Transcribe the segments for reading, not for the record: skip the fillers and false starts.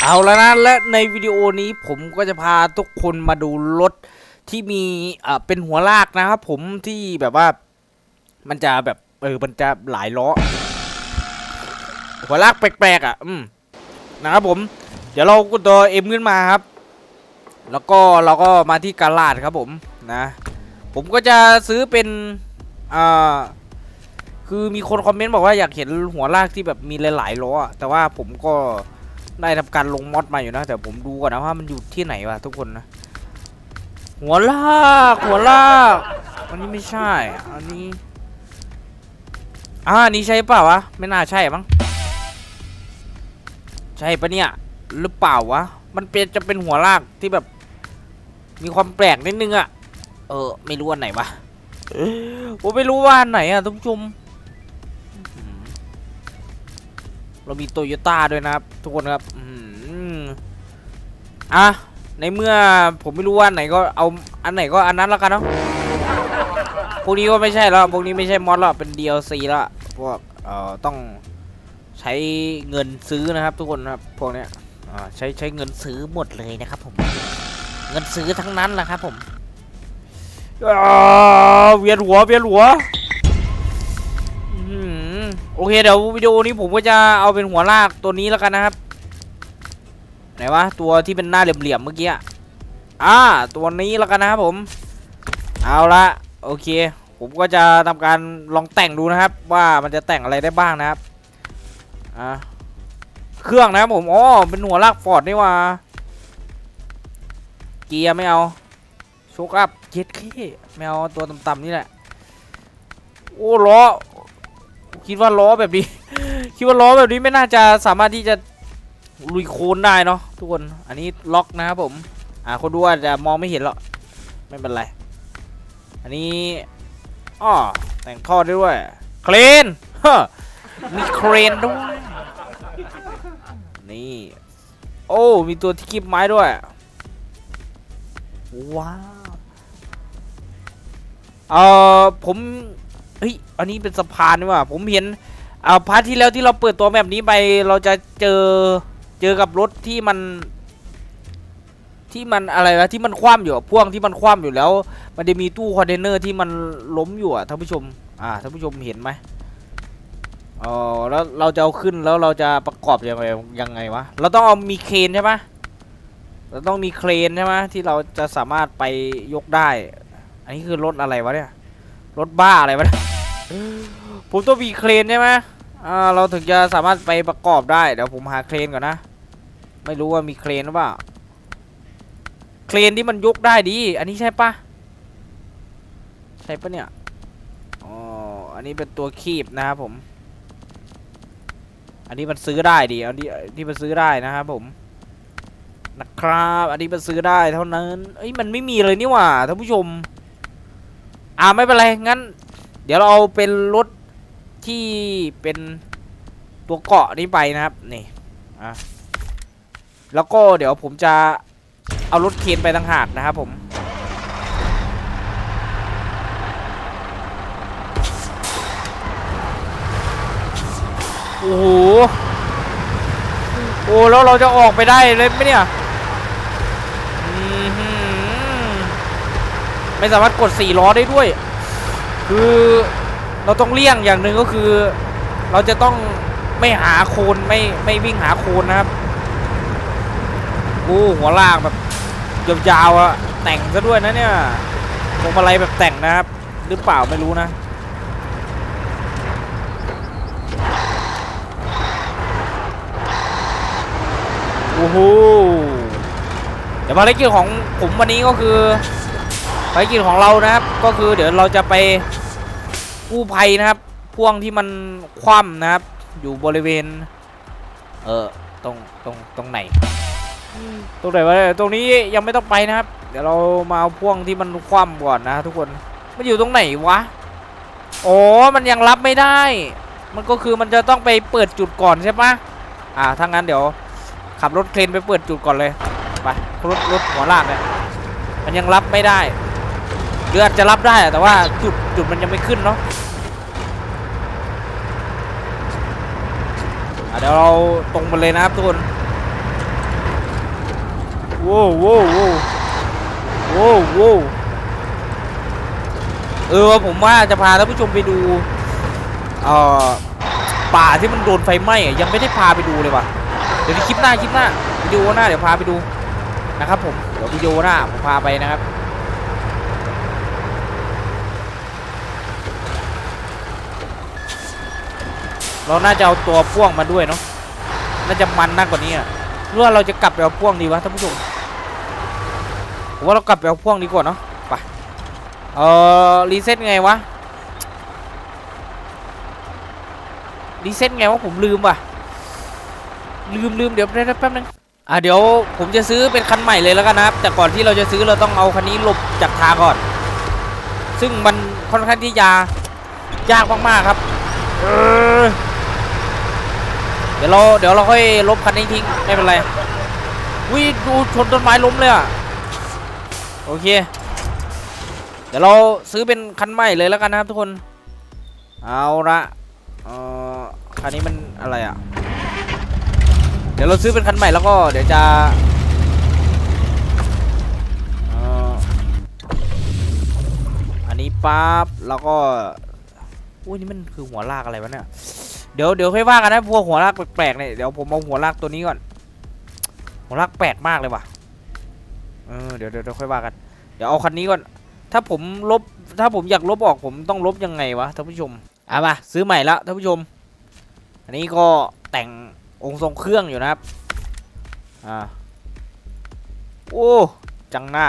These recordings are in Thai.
เอาแล้วนะและในวิดีโอนี้ผมก็จะพาทุกคนมาดูรถที่มีเป็นหัวลากนะครับผมที่แบบว่ามันจะแบบมันจะหลายล้อหัวลากแปลกๆนะครับผมเดี๋ยวเรากดตัวเอ็มขึ้นมาครับแล้วก็เราก็มาที่กาลาดครับผมนะผมก็จะซื้อเป็นคือมีคนคอมเมนต์บอกว่าอยากเห็นหัวลากที่แบบมีหลายๆล้อแต่ว่าผมก็ได้ทำการลงมอดมาอยู่นะแต่ผมดูก่อนนะว่ามันอยู่ที่ไหนวะทุกคนนะหัวลากอันนี้ไม่ใช่อันนี้อันนี้ใช่เปล่าวะไม่น่าใช่มั้งใช่ปะเนี่ยหรือเปล่าวะมันจะเป็นหัวลากที่แบบมีความแปลกนิดนึงไม่รู้อันไหนวะผมไม่รู้ว่าอันไหนทุกผู้ชมเรามีโตโยต้าด้วยนะครับทุกคนครับในเมื่อผมไม่รู้ว่าอันไหนก็เอาอันไหนก็อันนั้นแล้วกันเนาะพวกนี้ก็ไม่ใช่แล้วพวกนี้ไม่ใช่มอดแล้วเป็น DLC แล้วพวกต้องใช้เงินซื้อนะครับทุกคนครับพวกเนี้ยใช้เงินซื้อหมดเลยนะครับผมเงินซื้อทั้งนั้นแหละครับผมเวียนหัวโอเคเดี๋ยววิดีโอนี้ผมก็จะเอาเป็นหัวลากตัวนี้แล้วกันนะครับไหนวะตัวที่เป็นหน้าเหลี่ยมๆเมื่อกี้ตัวนี้แล้วกันนะครับผมเอาละโอเคผมก็จะทำการลองแต่งดูนะครับว่ามันจะแต่งอะไรได้บ้างนะครับเครื่องนะครับผมเป็นหัวลากฟอร์ดนี่ว่าเกียร์ไม่เอาโชคอัพเจ็ดเคไม่เอาตัวต่ำๆนี่แหละโอ้ล้อคิดว่าล้อแบบนี้ไม่น่าจะสามารถที่จะลุยโคลนได้เนาะทุกคนอันนี้ล็อกนะครับผมคนดูอาจจะมองไม่เห็นหรอกไม่เป็นไรอันนี้แต่งท่อด้วยเครนมีเครนด้วยนี่มีตัวที่คีบไม้ด้วยว้าวผมอันนี้เป็นสะพานนี่ว่าผมเห็นพาร์ทที่แล้วที่เราเปิดตัวแบบนี้ไปเราจะเจอกับรถที่มันอะไรวะที่มันคว่ำอยู่พ่วงที่มันคว่ำอยู่แล้วมันจะมีตู้คอนเทนเนอร์ที่มันล้มอยู่ท่านผู้ชมเห็นไหมแล้วเราจะเอาขึ้นแล้วเราจะประกอบยังไงวะเราต้องเอามีเครนใช่ไหมเราต้องมีเครนใช่ไหมที่เราจะสามารถไปยกได้อันนี้คือรถอะไรวะเนี่ยรถบ้าอะไรวะผมต้องมีเครนใช่ไหมเราถึงจะสามารถไปประกอบได้เดี๋ยวผมหาเครนก่อนนะไม่รู้ว่ามีเครนหรือเปล่าเครนที่มันยกได้ดีอันนี้ใช่ปะเนี่ยอันนี้เป็นตัวคีบนะครับผมอันนี้มันซื้อได้ดีอันนี้มันซื้อได้นะครับผมนะครับอันนี้มันซื้อได้เท่านั้นมันไม่มีเลยนี่หว่าท่านผู้ชมไม่เป็นไรงั้นเดี๋ยวเราเอาเป็นรถที่เป็นตัวเกาะนี้ไปนะครับนี่แล้วก็เดี๋ยวผมจะเอารถเคนไปต่างหากนะครับผมโอ้โหแล้วเราจะออกไปได้เลยไหมเนี่ยไม่สามารถกด4ล้อได้ด้วยคือเราต้องเลี่ยงอย่างหนึ่งก็คือเราจะต้องไม่หาโคนไม่วิ่งหาโคนนะครับหัวลากแบบยาวๆแต่งซะด้วยนะเนี่ยพวงมาลัยแบบแต่งนะครับหรือเปล่าไม่รู้นะเดี๋ยวภารกิจของผมวันนี้ก็คือภารกิจของเรานะครับก็คือเดี๋ยวเราจะไปกู้ภัยนะครับพ่วงที่มันคว่ำนะครับอยู่บริเวณตรงไหนวะตรงนี้ยังไม่ต้องไปนะครับเดี๋ยวเรามาเอาพ่วงที่มันคว่ำก่อนนะทุกคนมันอยู่ตรงไหนวะมันยังรับไม่ได้มันก็คือมันจะต้องไปเปิดจุดก่อนใช่ปะถ้างั้นเดี๋ยวขับรถเครนไปเปิดจุดก่อนเลยไปรถหัวลากเนี่ยมันยังรับไม่ได้หรืออาจจะรับได้แต่ว่าจุดมันยังไม่ขึ้นเนาะเดี๋ยวเราตรงไปเลยนะครับทุกคนโว้โว้โว้โว้โว้ผมว่าจะพาท่านผู้ชมไปดูป่าที่มันโดนไฟไหม้ยังไม่ได้พาไปดูเลยว่ะเดี๋ยวคลิปหน้าวิดีโอหน้าเดี๋ยวพาไปดูนะครับผมเดี๋ยววิดีโอหน้าผมพาไปนะครับเราน่าจะเอาตัวพ่วงมาด้วยเนาะน่าจะมันมากกว่านี้อ่ะหรือว่าเราจะกลับไปเอาพ่วงดีวะท่านผู้ชมผมว่าเรากลับไปเอาพ่วงดีกว่าเนาะไปรีเซ็ตไงวะรีเซ็ตไงวะผมลืมว่ะลืมเดี๋ยวแป๊บนึงเดี๋ยวผมจะซื้อเป็นคันใหม่เลยแล้วกันนะครับแต่ก่อนที่เราจะซื้อเราต้องเอาคันนี้หลบจากทางก่อนซึ่งมันค่อนข้างที่จะยากมากๆครับเดี๋ยวเราค่อยลบคันนี้ทิ้งไม่เป็นไรวิดูชนต้นไม้ล้มเลยอ่ะโอเคเดี๋ยวเราซื้อเป็นคันใหม่เลยแล้วกันนะครับทุกคนเอาละคันนี้มันอะไรอ่ะเดี๋ยวเราซื้อเป็นคันใหม่แล้วก็เดี๋ยวจะอันนี้ปั๊บแล้วก็อุ้ยนี่มันคือหัวลากอะไรวะเนี่ยเดี๋ยวค่อยว่ากันนะพวกหัวลากแปลกๆเนี่ยเดี๋ยวผมเอาหัวลากตัวนี้ก่อนหัวลากแปลกมากเลยว่ะเดี๋ยวค่อยว่ากันเดี๋ยวเอาคันนี้ก่อนถ้าผมอยากลบออกผมต้องลบยังไงวะท่านผู้ชมมาซื้อใหม่แล้วท่านผู้ชมอันนี้ก็แต่งองค์ทรงเครื่องอยู่นะครับโอ้จังหน้า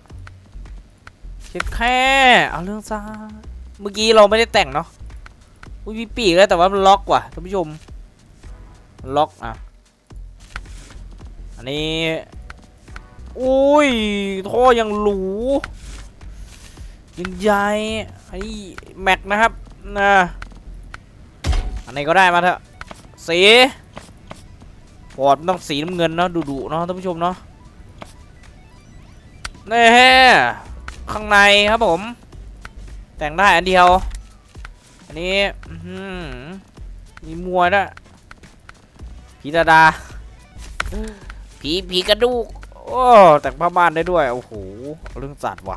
แค่เอาเรื่องซะเมื่อกี้เราไม่ได้แต่งเนาะมีปีกแล้วแต่ว่ามันล็อกว่ะท่านผู้ชมล็อกอันนี้อุ้ยท่อยังหรูยังใหญ่อันนี้แม็กนะครับอันไหนก็ได้มาเถอะสีปอดต้องสีน้ำเงินเนาะดุๆเนาะท่านผู้ชมเนาะนี่ข้างในครับผมแต่งได้อันเดียวอันนี้มีมัวนะผีดาผีกระดูกโอ้แต่งผ้าม่านได้ด้วยโอ้โหเรื่องจัดว่ะ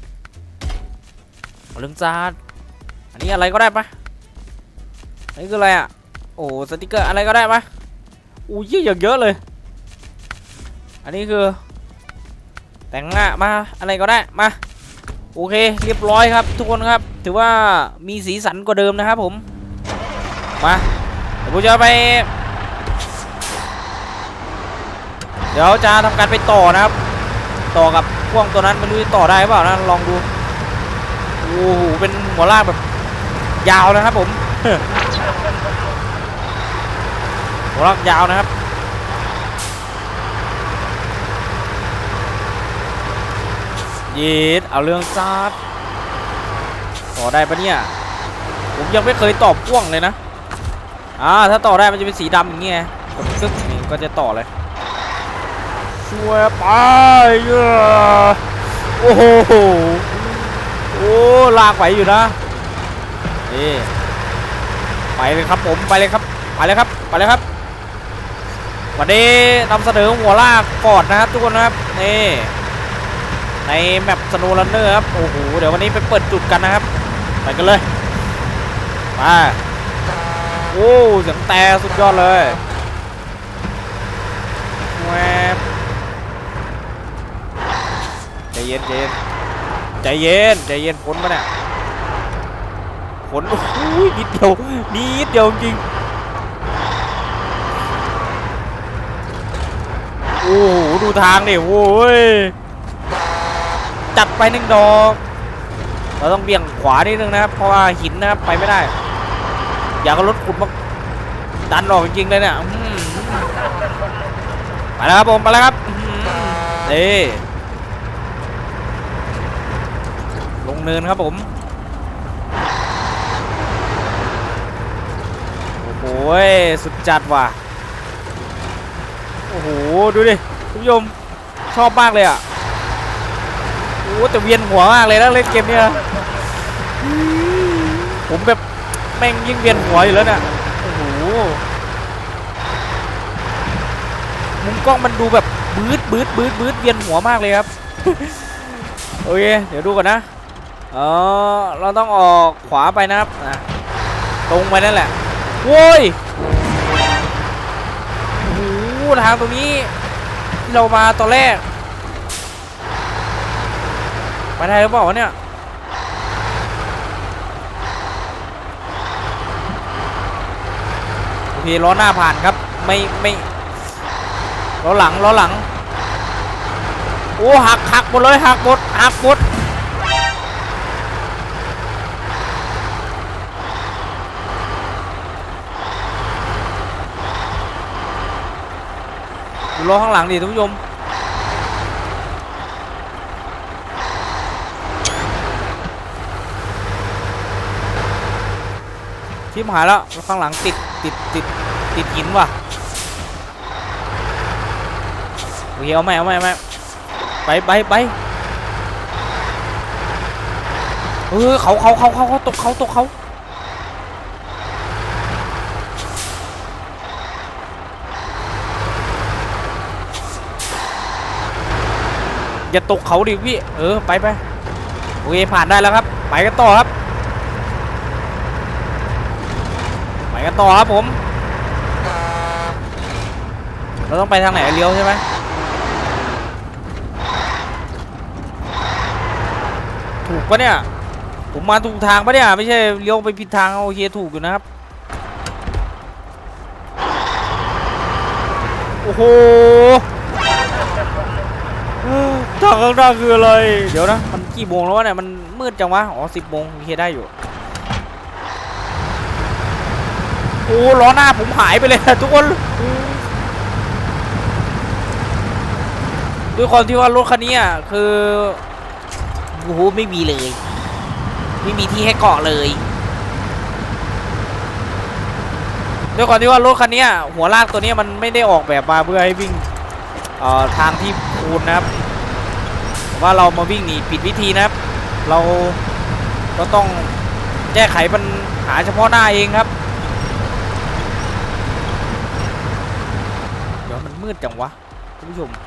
เรื่องจัดอันนี้อะไรก็ได้ปะอันนี้คืออะไรอ่ะโอ้สติกเกอร์อะไรก็ได้ปะอู้ยเยอะเลยอันนี้คือแต่งหน้ามาอะไรก็ได้มาโอเคเรียบร้อยครับทุกคนครับถือว่ามีสีสันกว่าเดิมนะครับผมมาเดี๋ยวผมจะไปเดี๋ยวจะทำการไปต่อนะครับต่อกับพ่วงตัวนั้นไม่รู้จะต่อได้หรือเปล่านะลองดูโอ้โหเป็นหัวลากแบบยาวนะครับผมหัวลากยาวนะครับยีดเอาเรื่องซัดต่อได้ปะเนี่ยผมยังไม่เคยต่อพ่วงเลยนะถ้าต่อได้มันจะเป็นสีดำอย่างเงี้ยกดซึกนี่ก็จะต่อเลยช่วยไปโอ้โหโอ้ลากไหวอยู่นะนี่ไปเลยครับผมไปเลยครับวันนี้นำเสนอหัวลากฟอร์ดนะครับทุกคนนะครับนี่ในแมปสโนว์รันเนอร์ครับโอ้โหเดี๋ยววันนี้ไปเปิดจุดกันนะครับไปกันเลยมาโอ้เสียงแต่สุดยอดเลยแวบใจเย็นผลมาเนี่ยผลโอ้โหนิดเดียวจริงโอ้โหดูทางดิโว้ยจัดไป1 ดอกเราต้องเบี่ยงขวานิดนึงนะครับเพราะว่าหินนะครับไปไม่ได้อยากเอารถขุดมาดันออกจริงๆเลยเนี่ยไปแล้วครับผมไปแล้วครับนี่ลงเนินครับผมโอ้โหสุดจัดว่ะโอ้โหดูดิคุณผู้ชมชอบมากเลยอ่ะโอ้แต่เวียนหัวมากเลยนะเล่นเกมนี้นะผมแบบแม่งยิ่งเวียนหัวอยู่แล้วเนี่ยโอ้โหมุมกล้องมันดูแบบบืดเวียนหัวมากเลยครับ โอเคเดี๋ยวดูก่อนนะเราต้องออกขวาไปนะครับตรงไปนั่นแหละโว้ยโอ้โหทางตรงนี้ที่เรามาตอนแรกไปได้หรือเปล่าวะเนี่ยโอเคล้อหน้าผ่านครับไม่ล้อหลังโอ้หักหมดเลยหักหมดดูล้อข้างหลังดิท่านผู้ชมทิมหายแล้วข้างหลังติดหินว่ะโอเคเอาไม่ไปเขาตกเขาอย่าตกเขาดิพี่ไปโอเคผ่านได้แล้วครับไปกันต่อครับผมเราต้องไปทางไหนเลี้ยวใช่ไหมถูกปะเนี่ยผมมาถูกทางปะเนี่ยไม่ใช่เลี้ยวไปผิดทางโอเคถูกอยู่นะครับโอ้โหทางข้างหน้าคืออะไรเดี๋ยวนะมันกี่โมงแล้ววะเนี่ยมันมืดจังวะอ๋อ10 โมงโอเคได้อยู่โอ้ล้อหน้าผมหายไปเลยทุกคนด้วยความที่ว่ารถคันนี้คือโอ้โหไม่มีเลยไม่มีที่ให้เกาะเลยด้วยความที่ว่ารถคันนี้หัวลากตัวนี้มันไม่ได้ออกแบบมาเพื่อให้วิ่งทางที่คูนนะครับว่าเรามาวิ่งหนีผิดวิธีนะครับเราก็ต้องแก้ไขปัญหาเฉพาะหน้าเองครับเดี๋ยวมันมืดจังวะท่านผู้ชม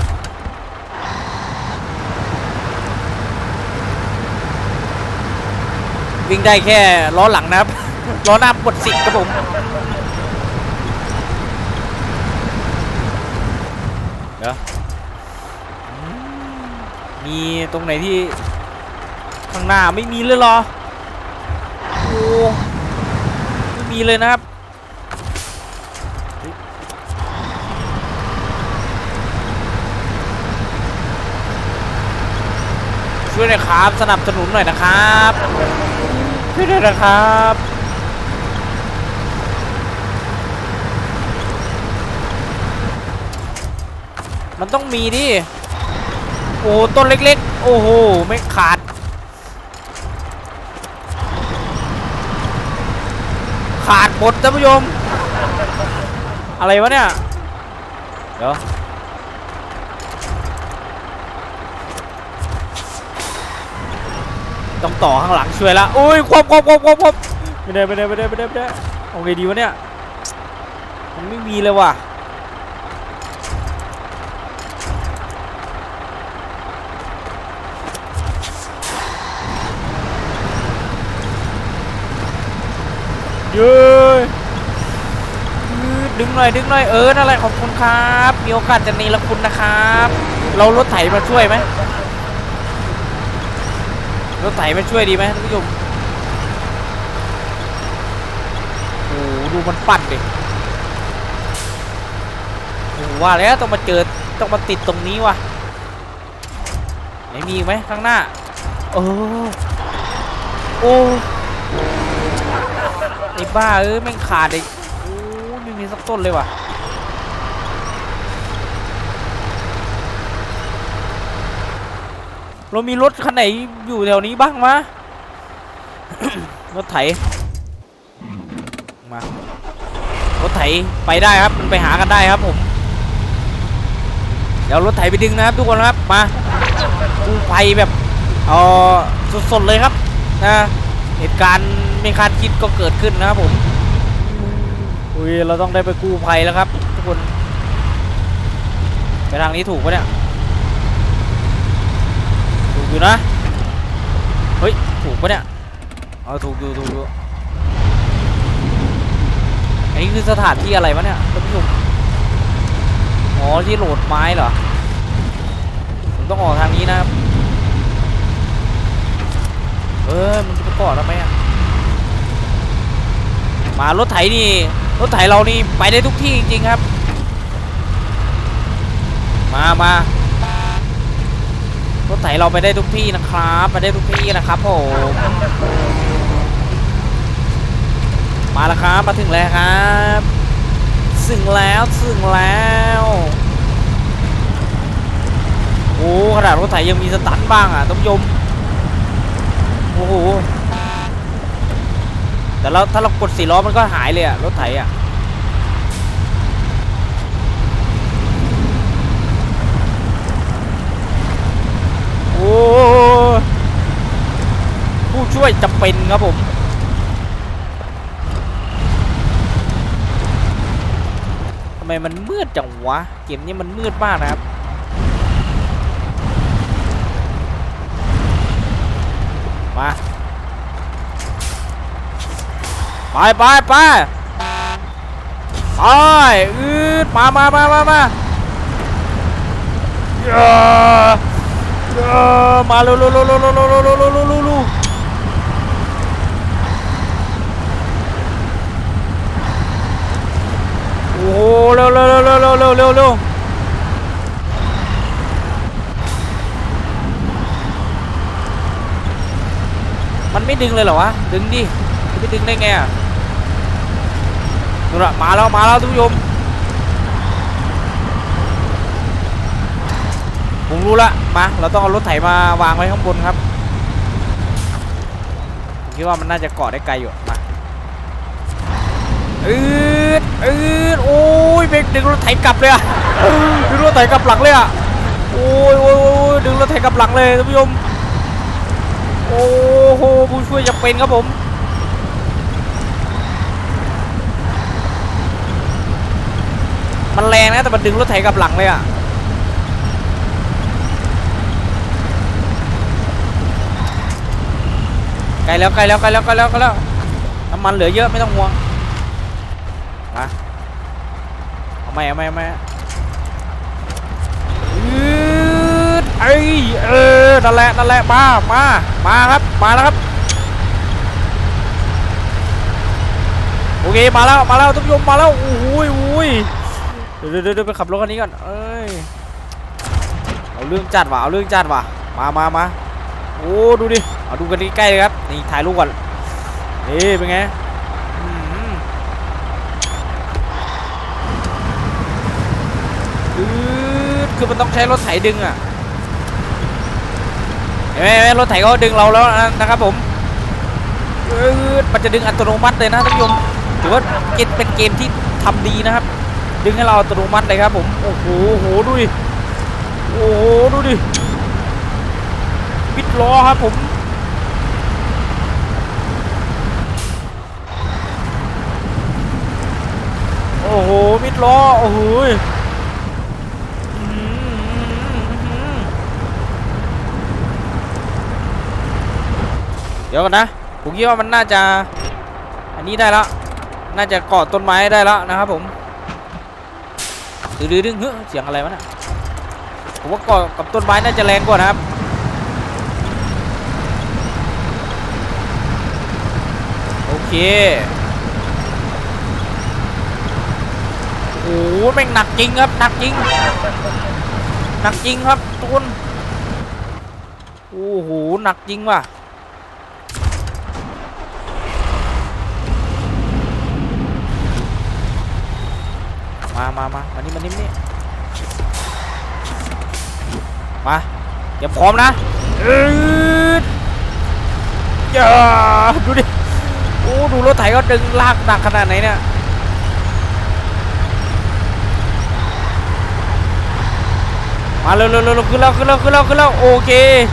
วิ่งได้แค่ล้อหลังนะครับล้อหน้าปวด10ครับผมเดี๋ยวมีตรงไหนที่ข้างหน้าไม่มีเลยเหรอโอ้ไม่มีเลยนะครับช่วยหน่อยครับสนับสนุนหน่อยนะครับช่วยหน่อยนะครับมันต้องมีดิโอ้ต้นเล็กๆโอ้โหไม่ขาดหมดท่านผู้ชมอะไรวะเนี่ยเดี๋ยวต้องต่อข้างหลังช่วยละโอ้ยควบไม่ได้เอาไงดีวะเนี่ยมันไม่มีเลยว่ะเย้ยดึงหน่อยนั่นแหละขอบคุณครับมีโอกาสจะนีละคุณนะครับเรารถไถมาช่วยไหมรถไถมาช่วยดีไหมท่านผู้ชมโอ้ดูมันปั่นดิโอ้ว่าแล้วต้องมาติดตรงนี้ว่ะไหนมีไหมข้างหน้าโอ้ไอ้บ้าแม่งขาดเลยโอ้ไม่มีสักต้นเลยว่ะเรามีรถคันไหนอยู่แถวนี้บ้างวะ รถไถมารถไถไปได้ครับมันไปหากันได้ครับผมเดี๋ยวรถไถไปดึงนะครับทุกคนครับมากู้ภัยแบบสดๆเลยครับนะเหตุการณ์ไม่คาดคิดก็เกิดขึ้นนะครับผมอุ้ยเราต้องได้ไปกู้ภัยแล้วครับทุกคนทางนี้ถูกปะเนี่ยถูกอยู่นะเฮ้ยถูกปะเนี่ยถูกอยู่อันนี้คือสถานที่อะไรวะเนี่ยท่านผู้ชมอ๋อที่โหลดไม้เหรอผมต้องออกทางนี้นะครับมันจะไปก่อนแล้วไหมอะมารถไถนี่รถไถเรานี่ไปได้ทุกที่จริงๆครับมารถไถเราไปได้ทุกที่นะครับไปได้ทุกที่นะครับผมมาแล้วครับมาถึงแล้วครับถึงแล้วโอ้ขนาดรถไถยังมีสตันบ้างอ่ะท่านผู้ชมโอ้โหแต่ถ้าเรากด4 ล้อมันก็หายเลยอ่ะรถไถอ่ะโอ้ผู้ช่วยจำเป็นครับผมทำไมมันมืดจังวะเกมนี้มันมืดมากนะครับมาไปมามาเร็วโอ้โหเร็วมันไม่ดึงเลยเหรอวะดึงดิไม่ดึงได้ไงอ่ะดูละมาแล้วทุกผู้ชมผมรู้ละมาเราต้องเอารถไถมาวางไว้ข้างบนครับผมคิดว่ามันน่าจะเกาะได้ไกลอยู่มาโอ้ยเบรกดึงรถไถกลับเลยอ่ะดึงรถไถกลับหลังเลยอ่ะโอ้ยดึงรถไถกลับหลังเลยท่านผู้ชมโอ้โหผู้ช่วยจะเป็นครับผมมันแรงนะแต่มันดึงรถไถกลับหลังเลยอ่ะไกลแล้วน้ำมันเหลือเยอะไม่ต้องห่วงมาเอาไม่นั่นแหละมาครับมาแล้วครับโอเคมาแล้วทุกผู้ชมมาแล้วโอ้ยเดี๋ยวไปขับรถคันนี้ก่อนเอาเรื่องจัดว่ะมาโอ้ดูดิเอาดูกันใกล้ๆเลยครับนี่ถ่ายรูปก่อนนี่เป็นไงคือมันต้องใช้รถไถดึงอ่ะเห็นไหมรถไถก็ดึงเราแล้วนะครับผมมันจะดึงอัตโนมัติเลยนะท่านผู้ชมถือว่าเป็นเกมที่ทำดีนะครับดึงให้เราอัตโนมัติเลยครับผมโอ้โหดูดิปิดล้อครับผมโอ้โหมิดล้อโอ้โหเดี๋ยวกันนะผมคิดว่ามันน่าจะอันนี้ได้แล้วน่าจะเกาะต้นไม้ได้แล้วนะครับผมดึงเสียงอะไรวะเนี่ยผมว่าเกาะกับต้นไม้น่าจะแรงกว่านะครับโอเคโอ้โหแม่งหนักจริงครับหนักจริงครับทุกคนโอ้โหหนักจริงว่ะมานี่มาเดี๋ยวพร้อมนะอย่าดูดิโอ้ดูรถไถก็ดึงลากหนักขนาดไหนเนี่ยมาเร็วขึ้นแล้วโอเค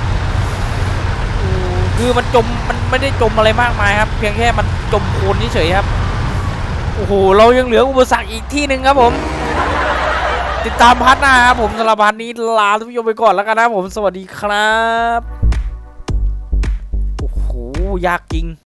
คือมันจมมันไม่ได้จมอะไรมากมายครับเพียงแค่มันจมโคลนเฉยๆครับโอ้โหเรายังเหลืออุปสรรคอีกที่หนึ่งครับผมติดตามพาร์ทหน้าครับผมสำหรับพาร์ทนี้ลาทุกผู้ชมไปก่อนแล้วกันนะผมสวัสดีครับโอ้โหยากจริง